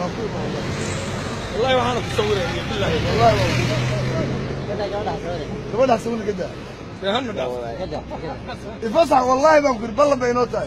والله وأنا تصوري بالله والله كده حسوني كده يفصح والله ما بقول بالله بينوتاي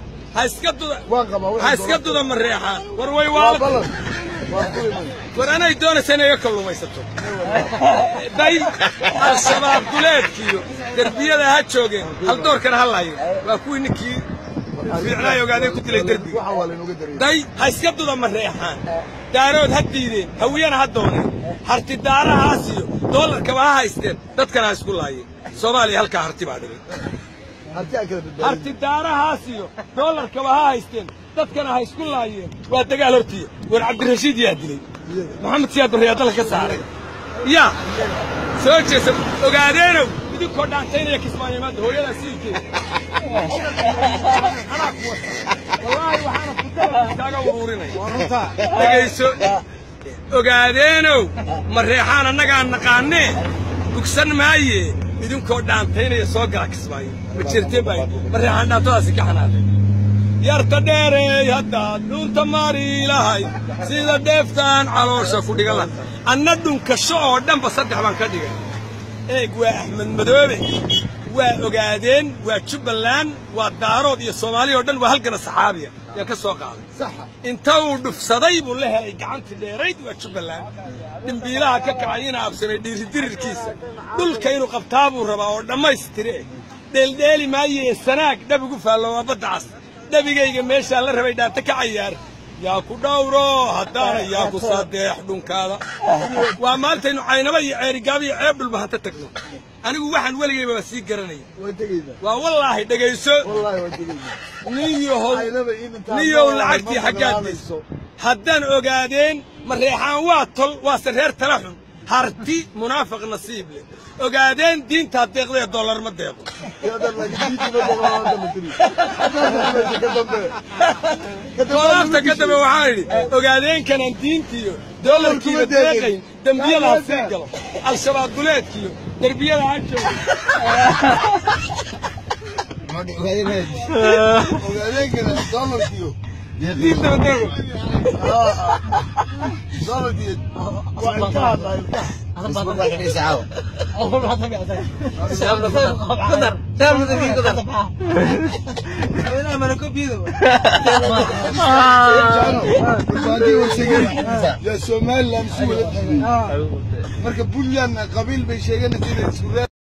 هاسكتوا ذم الريحان وروي والله وأنا يدون سنة يكلوا ما يسطوا باي الشباب دولات كيو دربية ده هاتشوجين هل دور كان هلا وأكوي نكي في عناية وقاعدين كنت لي دربي داي هاسكتوا ذم الريحان دارود هديدين هوينا هدوني هرت الدار هاسيو دولار كما هايستين دتكنا هاسكول هاي سومالي هلكا هرتي بعدين هرت الدار هاسيو دولار كما هايستين دتكنا هاسكول هاي وادقال هرتي وعبد الرشيد يادلي محمد سياد الرياض لك ساري يا سوتش وقاعدين بدي كودانتين يا كسماني ما هو يلا سيكي والله وحنا كنت كاغا وروريناي دغيسو ogaadeenoo mareexaan annaga aan naqaanee dugsan maaye idinkoo dhaantaynaya soo gala kismaayo ma jirtee bay mareexaan dhaantadaasi ka xanaaqay yarta dheerey hadda dhunta maari ilahay sida dheeftaan caloosha ku dhigan anna dhunkasho oo dhanba saddex baan ka dhigay eeg waa axmed madoobe waa ogaadeen waa jubbaland waa daarood iyo soomaali oo dhan waa halgana saxaabiya يا كسوقان صح انتو دفسداي بو له هي غعنتي دheerayd waa Jubbaland dambiilaha ka kacayna absamay dhiiridirkiisa dhulka inuu qabtaa buu rabaa oo dhameystire dheeldheeli maaye sanaag dhabigu faalo baddaas dhabigayga meesha la rabay dhaanta ka ciyaar yaa ku dhawro hadana yaa ku sadeex dhunkaada waa maanta inuu caynaba iyo ceerigaab iyo ceeb dhulba hanta tagno anigu waxaan waligayba sii garanay waa wallahi dhageyso niyo lacagtii xagaadayso haddaan ogaadeen mareexaan waa tol waa sareer tala xun harti munaafiq nasiib leh ogaadeen diinta deeqday dollar ma deeqo dollarta kadaba waxaan idhi ogaadeen kanaan diintiyo dollarkiiba deeqayn dambiyada ha sii galo al-shabaab duleedkiyo darbiyada ha joogo ogaadeen kana dollarkiyo diinta deeqo dollarkiyo waa intaha أنا بعطيك عليه ساعة. أول ما بعطيك قدر. تعمل ذي قدر. أنا ما نكون بيدو. يا سومال لا مسؤول. مركب بوليان قبيل بيشيغنا كده